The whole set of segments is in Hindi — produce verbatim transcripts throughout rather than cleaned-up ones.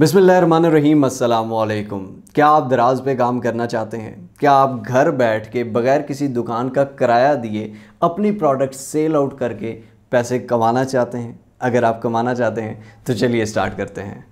बिस्मिल्लाहिर्रहमानिर्रहीम, अस्सलाम वालेकुम। क्या आप दराज पे काम करना चाहते हैं? क्या आप घर बैठ के बगैर किसी दुकान का किराया दिए अपनी प्रोडक्ट सेल आउट करके पैसे कमाना चाहते हैं? अगर आप कमाना चाहते हैं तो चलिए स्टार्ट करते हैं।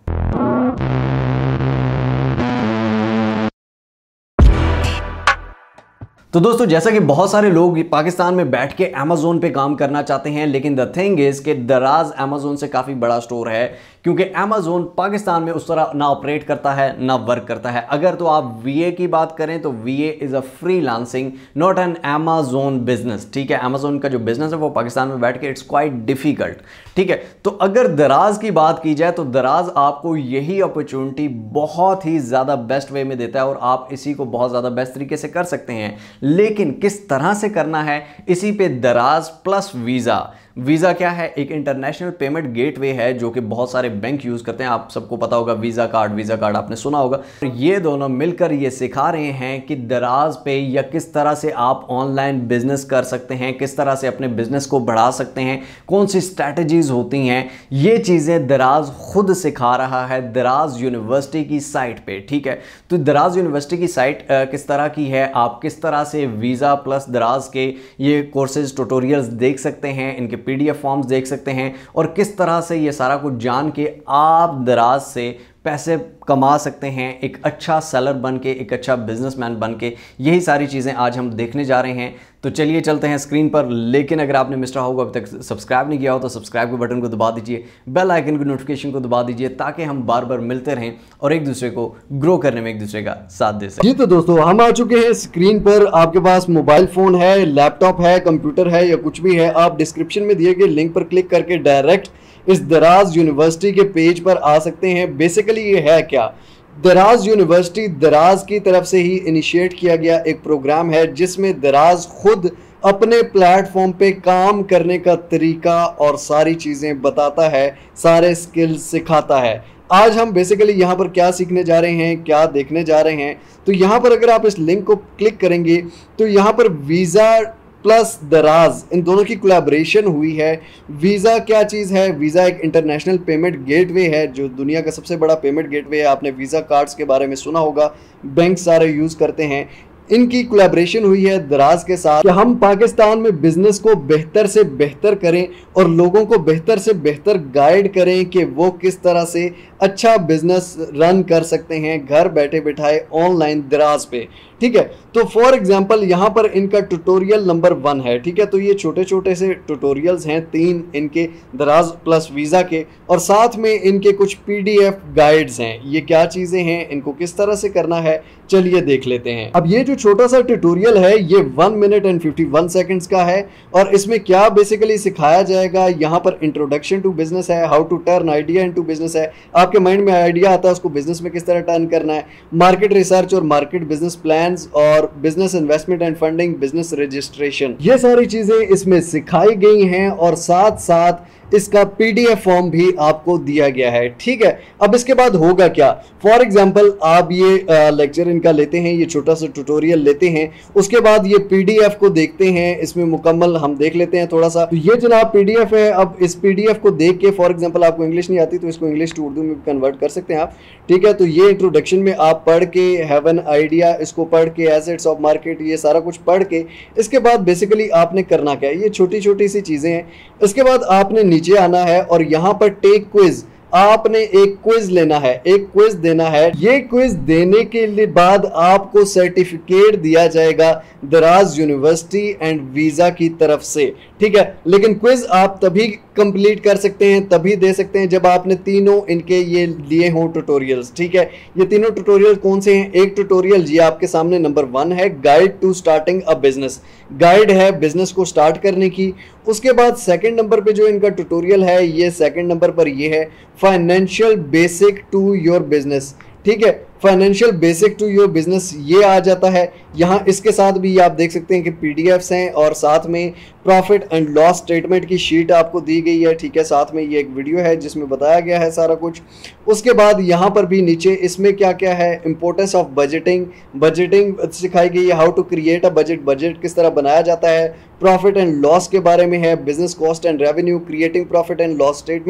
तो दोस्तों, जैसा कि बहुत सारे लोग पाकिस्तान में बैठ के अमेज़ोन पे काम करना चाहते हैं, लेकिन द थिंग इज़ कि दराज अमेज़ोन से काफ़ी बड़ा स्टोर है, क्योंकि अमेज़ोन पाकिस्तान में उस तरह ना ऑपरेट करता है ना वर्क करता है। अगर तो आप वीए की बात करें तो VA is a freelancing, not an Amazon business. ठीक है, अमेज़ोन का जो बिजनेस है वो पाकिस्तान में बैठ के इट्स क्वाइट डिफ़िकल्ट। ठीक है, तो अगर दराज की बात की जाए तो दराज आपको यही अपॉर्चुनिटी बहुत ही ज़्यादा बेस्ट वे में देता है और आप इसी को बहुत ज़्यादा बेस्ट तरीके से कर सकते हैं। लेकिन किस तरह से करना है, इसी पे दराज प्लस वीज़ा। वीज़ा क्या है? एक इंटरनेशनल पेमेंट गेटवे है जो कि बहुत सारे बैंक यूज़ करते हैं। आप सबको पता होगा, वीज़ा कार्ड वीज़ा कार्ड आपने सुना होगा। ये दोनों मिलकर ये सिखा रहे हैं कि दराज पे या किस तरह से आप ऑनलाइन बिजनेस कर सकते हैं, किस तरह से अपने बिजनेस को बढ़ा सकते हैं, कौन सी स्ट्रैटेजीज होती हैं। ये चीज़ें दराज खुद सिखा रहा है दराज यूनिवर्सिटी की साइट पे। ठीक है, तो दराज यूनिवर्सिटी की साइट किस तरह की है, आप किस तरह से वीज़ा प्लस दराज के ये कोर्सेज ट्यूटोरियल्स देख सकते हैं, इनके पीडीएफ फॉर्म्स देख सकते हैं और किस तरह से ये सारा कुछ जान के आप दराज से पैसे कमा सकते हैं, एक अच्छा सेलर बन के, एक अच्छा बिजनेसमैन बन के। यही सारी चीज़ें आज हम देखने जा रहे हैं। तो चलिए चलते हैं स्क्रीन पर। लेकिन अगर आपने मिस्टर हाउ को अभी तक सब्सक्राइब नहीं किया हो तो सब्सक्राइब के बटन को दबा दीजिए, बेल आइकन को नोटिफिकेशन को दबा दीजिए, ताकि हम बार बार मिलते रहें और एक दूसरे को ग्रो करने में एक दूसरे का साथ दे सकें। जी तो दोस्तों, हम आ चुके हैं स्क्रीन पर। आपके पास मोबाइल फ़ोन है, लैपटॉप है, कंप्यूटर है या कुछ भी है, आप डिस्क्रिप्शन में दिए गए लिंक पर क्लिक करके डायरेक्ट इस दराज यूनिवर्सिटी के पेज पर आ सकते हैं। बेसिकली ये है क्या, दराज यूनिवर्सिटी दराज की तरफ से ही इनिशिएट किया गया एक प्रोग्राम है जिसमें दराज खुद अपने प्लेटफॉर्म पे काम करने का तरीका और सारी चीज़ें बताता है, सारे स्किल्स सिखाता है। आज हम बेसिकली यहाँ पर क्या सीखने जा रहे हैं, क्या देखने जा रहे हैं, तो यहाँ पर अगर आप इस लिंक को क्लिक करेंगे तो यहाँ पर वीज़ा प्लस दराज इन दोनों की कोलैबोरेशन हुई है। वीज़ा क्या चीज़ है? वीज़ा एक इंटरनेशनल पेमेंट गेटवे है जो दुनिया का सबसे बड़ा पेमेंट गेटवे है। आपने वीज़ा कार्ड्स के बारे में सुना होगा, बैंक सारे यूज़ करते हैं। इनकी कोलैबोरेशन हुई है दराज के साथ कि हम पाकिस्तान में बिजनेस को बेहतर से बेहतर करें और लोगों को बेहतर से बेहतर गाइड करें कि वो किस तरह से अच्छा बिजनेस रन कर सकते हैं घर बैठे बैठाए ऑनलाइन दराज पे। ठीक है, तो फॉर एग्जांपल यहाँ पर इनका ट्यूटोरियल नंबर वन है। ठीक है, तो ये छोटे छोटे से ट्यूटोरियल्स हैं, तीन इनके दराज प्लस वीज़ा के, और साथ में इनके कुछ पीडीएफ गाइड्स हैं। ये क्या चीज़ें हैं, इनको किस तरह से करना है, चलिए देख लेते हैं। अब ये जो छोटा सा ट्यूटोरियल है ये one minute and fifty one seconds का है और इसमें क्या बेसिकली सिखाया जाएगा, यहाँ पर इंट्रोडक्शन टू बिजनेस है, how to turn idea into business है। आपके माइंड में आइडिया आता है, उसको बिजनेस में किस तरह टर्न करना है, मार्केट रिसर्च और मार्केट बिजनेस प्लान और business investment and funding, business registration, ये सारी चीजें इसमें सिखाई गई हैं और साथ साथ इसका पीडीएफ फॉर्म भी आपको दिया गया है। ठीक है, अब इसके बाद होगा क्या, फॉर एग्जांपल आप ये लेक्चर इनका लेते हैं, ये छोटा सा ट्यूटोरियल लेते हैं, उसके बाद ये पीडीएफ को देखते हैं, इसमें मुकम्मल हम देख लेते हैं थोड़ा सा। तो ये जनाब पीडीएफ है। अब इस पीडीएफ को देख के, फॉर एग्जांपल आपको इंग्लिश नहीं आती तो इसको इंग्लिश टू उर्दू में कन्वर्ट कर सकते हैं आप। ठीक है, तो ये इंट्रोडक्शन में आप पढ़ के, हैव एन आइडिया, इसको पढ़ के, एसेट्स ऑफ मार्केट, ये सारा कुछ पढ़ के इसके बाद बेसिकली आपने करना क्या है, ये छोटी छोटी सी चीजें हैं। इसके बाद आपने नीचे आना है और यहां पर टेक क्विज, आपने एक क्विज लेना है, एक क्विज देना है। ये क्विज देने के लिए बाद आपको सर्टिफिकेट दिया जाएगा दराज यूनिवर्सिटी एंड वीज़ा की तरफ से। ठीक है, लेकिन क्विज आप तभी कंप्लीट कर सकते हैं, तभी दे सकते हैं जब आपने तीनों इनके ये लिए हों ट्यूटोरियल्स। ठीक है, ये तीनों ट्यूटोरियल कौन से हैं? एक ट्यूटोरियल ये आपके सामने नंबर वन है, guide to starting a business, guide है बिजनेस को स्टार्ट करने की। उसके बाद सेकंड नंबर पे जो इनका ट्यूटोरियल है, ये सेकंड नंबर पर ये है financial basic to your business. ठीक है, financial basic to your business ये आ जाता है यहाँ। इसके साथ भी आप देख सकते हैं कि पीडीएफ्स हैं और साथ में प्रॉफिट एंड लॉस स्टेटमेंट की शीट आपको दी गई है। ठीक है, साथ में ये एक वीडियो है जिसमें बताया गया है सारा कुछ। उसके बाद यहाँ पर भी नीचे इसमें क्या क्या है, इंपॉर्टेंस ऑफ बजटिंग, बजटिंग सिखाई गई है, how to create a budget, budget किस तरह बनाया जाता है, प्रॉफिट एंड लॉस के बारे में है, business cost and revenue, creating profit and loss statements,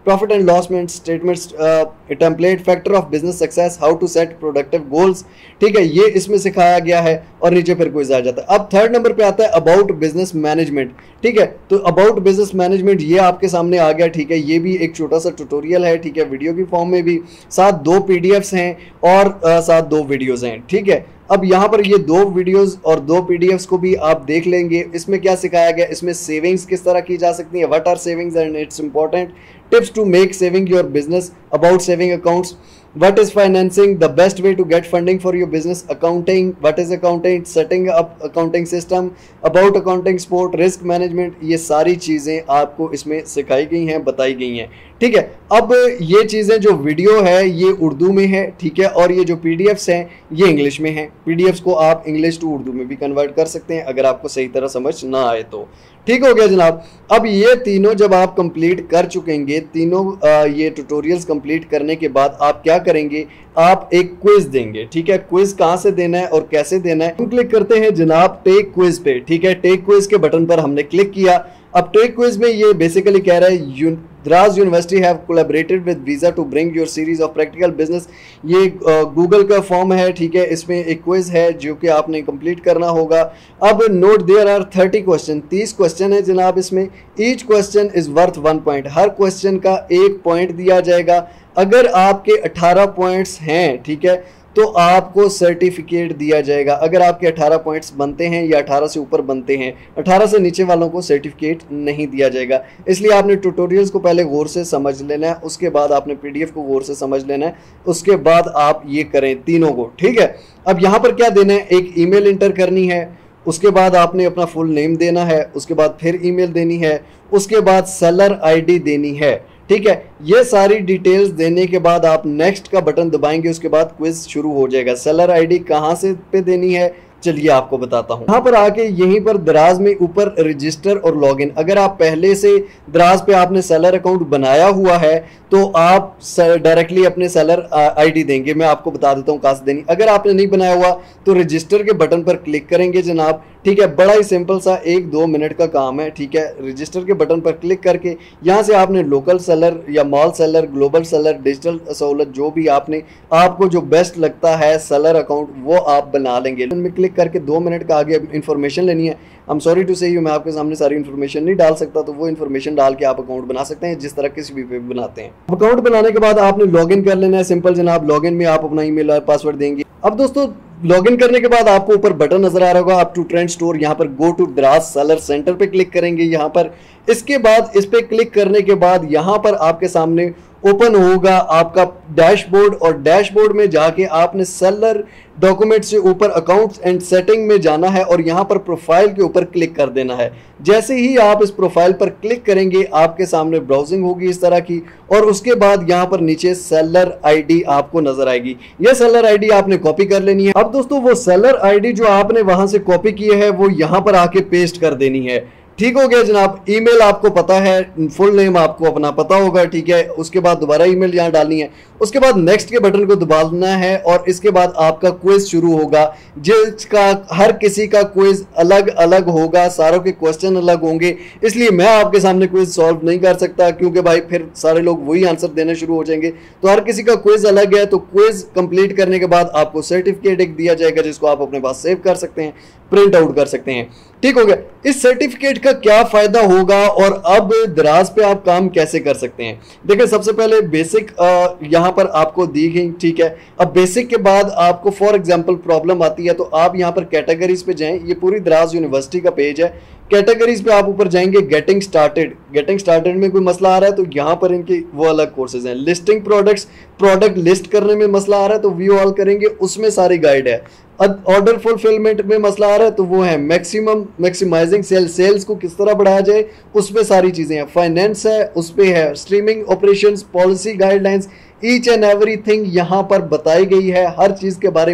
profit and loss statements, template, factor of business success, how to set productive goals, ठीक है, ये इसमें सिखाया गया है और नीचे फिर क्विज आ जाता है। अब थर्ड नंबर पे आता है अबाउट बिजनेस मैनेजमेंट, ठीक है, तो अबाउट बिजनेस मैनेजमेंट ये आपके सामने आ गया, ठीक है, ये भी एक छोटा सा ट्यूटोरियल है, ठीक है, वीडियो की फॉर्म में भी, साथ दो पीडीएफ्स हैं और आ, साथ दो वीडियोस हैं, ठीक है। अब यहाँ पर ये दो वीडियोस और दो पीडीएफ्स को भी आप देख लेंगे। इसमें क्या सिखाया गया, इसमें सेविंग्स किस तरह की जा सकती है, what are savings and its important, tips to make saving your business, about saving accounts, what is financing, the best way to get funding for your business, accounting, what is accounting, setting up accounting system, about accounting support, risk management, ये सारी चीज़ें आपको इसमें सिखाई गई हैं, बताई गई हैं, ठीक है। अब ये चीज़ें जो वीडियो है ये उर्दू में है, ठीक है, और ये जो पीडीएफ्स हैं ये इंग्लिश में हैं। पीडीएफ्स को आप इंग्लिश टू उर्दू में भी कन्वर्ट कर सकते हैं अगर आपको सही तरह समझ ना आए तो, ठीक हो गया जनाब। अब ये तीनों जब आप कंप्लीट कर चुकेंगे, तीनों आ, ये ट्यूटोरियल्स कंप्लीट करने के बाद आप क्या करेंगे, आप एक क्विज देंगे, ठीक है। क्विज कहाँ से देना है और कैसे देना है, हम क्लिक करते हैं जनाब टेक क्विज पे, ठीक है। टेक क्विज के बटन पर हमने क्लिक किया। अब टेक क्विज में ये बेसिकली कह रहा है Daraz university have collaborated with Visa to bring your series of practical business, ये गूगल का फॉर्म है, ठीक है, इसमें एक क्विज है जो कि आपने कंप्लीट करना होगा। अब note there are thirty question, तीस क्वेश्चन है जनाब इसमें, each question is worth one point, हर क्वेश्चन का एक पॉइंट दिया जाएगा। अगर आपके अठारह पॉइंट्स हैं, ठीक है, तो आपको सर्टिफिकेट दिया जाएगा। अगर आपके अठारह पॉइंट्स बनते हैं या अठारह से ऊपर बनते हैं, अठारह से नीचे वालों को सर्टिफिकेट नहीं दिया जाएगा। इसलिए आपने ट्यूटोरियल्स को पहले गौर से समझ लेना है, उसके बाद आपने पीडीएफ को गौर से समझ लेना है, उसके बाद आप ये करें तीनों को, ठीक है। अब यहाँ पर क्या देना है, एक ईमेल इंटर करनी है, उसके बाद आपने अपना फुल नेम देना है, उसके बाद फिर ईमेल देनी है, उसके बाद सेलर आईडी देनी है, ठीक है। ये सारी डिटेल्स देने के बाद आप नेक्स्ट का बटन दबाएंगे, उसके बाद क्विज शुरू हो जाएगा। सेलर आईडी कहाँ से पे देनी है, चलिए आपको बताता हूँ। यहाँ पर आके यहीं पर दराज में ऊपर रजिस्टर और लॉगिन, अगर आप पहले से दराज पे आपने सेलर अकाउंट बनाया हुआ है तो आप डायरेक्टली अपने सेलर आईडी देंगे। मैं आपको बता देता हूँ कहाँ से देनी। अगर आपने नहीं बनाया हुआ तो रजिस्टर के बटन पर क्लिक करेंगे जनाब, ठीक है, बड़ा ही सिंपल सा एक दो मिनट का काम है, ठीक है। रजिस्टर के बटन पर क्लिक करके यहाँ से आपने लोकल सेलर या mall seller, global seller, digital सहूलत, जो भी आपने आपको जो बेस्ट लगता है सेलर अकाउंट वो आप बना लेंगे। उनमें क्लिक करके दो मिनट का आगे इन्फॉर्मेशन लेनी है। I am sorry to say you, मैं आपके सामने सारी इन्फॉर्मेशन नहीं डाल सकता, तो वो इन्फॉर्मेशन डाल के आप अकाउंट बना सकते हैं जिस तरह किसी भी पे बनाते हैं। अकाउंट बनाने के बाद आपने लॉगिन कर लेना है, सिंपल जनाब। लॉगिन में आप अपना ईमेल और पासवर्ड देंगे। अब दोस्तों लॉगिन करने के बाद आपको ऊपर बटन नजर आ रहा होगा, आप टू ट्रेंड स्टोर, यहाँ पर go to Daraz seller center पे क्लिक करेंगे यहाँ पर। इसके बाद इस पे क्लिक करने के बाद यहाँ पर आपके सामने ओपन होगा आपका डैशबोर्ड, और डैशबोर्ड में जाके आपने सेलर डॉक्यूमेंट से ऊपर अकाउंट्स एंड सेटिंग में जाना है और यहाँ पर प्रोफाइल के ऊपर क्लिक कर देना है। जैसे ही आप इस प्रोफाइल पर क्लिक करेंगे आपके सामने ब्राउजिंग होगी इस तरह की, और उसके बाद यहाँ पर नीचे सेलर आईडी आपको नजर आएगी। यह सेलर आईडी आपने कॉपी कर लेनी है। अब दोस्तों वो सेलर आईडी जो आपने वहां से कॉपी की है वो यहाँ पर आके पेस्ट कर देनी है, ठीक हो गया जनाब। ईमेल आपको पता है, फुल नेम आपको अपना पता होगा, ठीक है। उसके बाद दोबारा ईमेल यहाँ डालनी है, उसके बाद नेक्स्ट के बटन को दबाना है और इसके बाद आपका क्विज शुरू होगा, जिसका हर किसी का क्विज अलग अलग होगा, सारों के क्वेश्चन अलग होंगे। इसलिए मैं आपके सामने क्विज सॉल्व नहीं कर सकता क्योंकि भाई फिर सारे लोग वही आंसर देने शुरू हो जाएंगे। तो हर किसी का क्विज अलग है। तो क्विज कंप्लीट करने के बाद आपको सर्टिफिकेट एक दिया जाएगा जिसको आप अपने पास सेव कर सकते हैं, प्रिंट आउट कर सकते हैं, ठीक हो गया। इस सर्टिफिकेट का क्या फायदा होगा और अब दराज पे आप काम कैसे कर सकते हैं, देखिए सबसे पहले बेसिक यहाँ पर आपको दी गई, ठीक है। अब बेसिक के बाद आपको फॉर एग्जांपल प्रॉब्लम आती है तो आप यहाँ पर कैटेगरीज पे जाएं। ये पूरी दराज यूनिवर्सिटी का पेज है। कैटेगरीज पे आप ऊपर जाएंगे, गेटिंग स्टार्टेड, गेटिंग स्टार्टेड में कोई मसला आ रहा है तो यहाँ पर इनके वो अलग कोर्सेज हैं। लिस्टिंग प्रोडक्ट्स, प्रोडक्ट लिस्ट करने में मसला आ रहा है तो व्यू ऑल करेंगे, उसमें सारी गाइड है। ऑर्डर फुलफिलमेंट में मसला आ रहा है तो वो है मैक्सिमम मैक्सिमाइजिंग सेल, सेल्स को किस तरह बढ़ाया जाए उसमें सारी चीजें हैं। फाइनेंस है उस पे है, streaming operations, policy guidelines, each and everything यहाँ पर बताई गई है। हर चीज के बारे में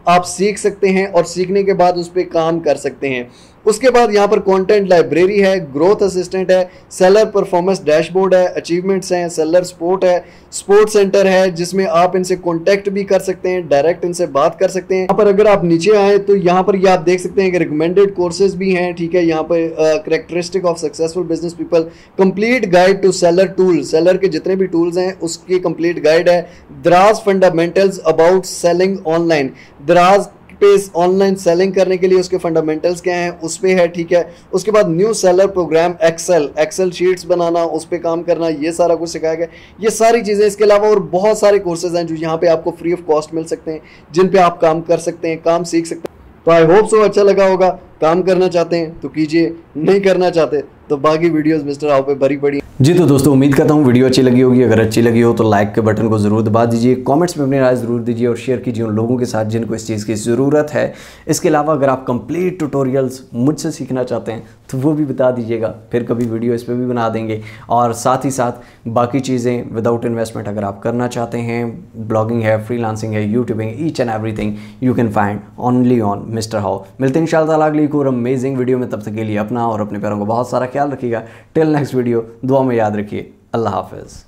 आप सीख सकते हैं और सीखने के बाद उस पर काम कर सकते हैं। उसके बाद यहाँ पर कंटेंट लाइब्रेरी है, ग्रोथ असिस्टेंट है, सेलर परफॉर्मेंस डैशबोर्ड है, अचीवमेंट्स हैं, सेलर सपोर्ट है, सपोर्ट सेंटर है जिसमें आप इनसे कांटेक्ट भी कर सकते हैं, डायरेक्ट इनसे बात कर सकते हैं। यहाँ पर अगर आप नीचे आए तो यहाँ पर ये आप देख सकते हैं कि रिकमेंडेड कोर्सेज भी हैं, ठीक है। यहाँ पर characteristic of successful business people, complete guide to seller tool, seller के जितने भी टूल्स हैं उसकी कंप्लीट गाइड है। दराज फंडामेंटल्स अबाउट सेलिंग ऑनलाइन, दराज पे ऑनलाइन सेलिंग करने के लिए उसके फंडामेंटल्स क्या हैं उस पे है, ठीक है। उसके बाद new seller program, excel excel sheets बनाना, उस पे काम करना, ये सारा कुछ सिखाया गया। ये सारी चीज़ें, इसके अलावा और बहुत सारे कोर्सेज हैं जो यहाँ पे आपको फ्री ऑफ कॉस्ट मिल सकते हैं, जिन पे आप काम कर सकते हैं, काम सीख सकते हैं। तो आई होप सो अच्छा लगा होगा। काम करना चाहते हैं तो कीजिए, नहीं करना चाहते तो बाकी वीडियोस मिस्टर हाउ पे भरी पड़ी। जी तो दोस्तों उम्मीद करता हूँ वीडियो अच्छी लगी होगी। अगर अच्छी लगी हो तो लाइक के बटन को ज़रूर दबा दीजिए, कमेंट्स में अपनी राय ज़रूर दीजिए और शेयर कीजिए उन लोगों के साथ जिनको इस चीज़ की ज़रूरत है। इसके अलावा अगर आप कंप्लीट ट्यूटोरियल्स मुझसे सीखना चाहते हैं तो वो भी बता दीजिएगा, फिर कभी वीडियो इस पर भी बना देंगे। और साथ ही साथ बाकी चीज़ें विदाउट इन्वेस्टमेंट अगर आप करना चाहते हैं, ब्लॉगिंग है, फ्रीलांसिंग है, youtubing, each and everything you can find only on mister how. मिलते हैं इंशाल्लाह अगली एक और अमेजिंग वीडियो में। तब तक के लिए अपना और अपने प्यारों को बहुत सारा ख्याल रखिएगा। टिल नेक्स्ट वीडियो, दुआ में याद रखिए। अल्लाह हाफिज़।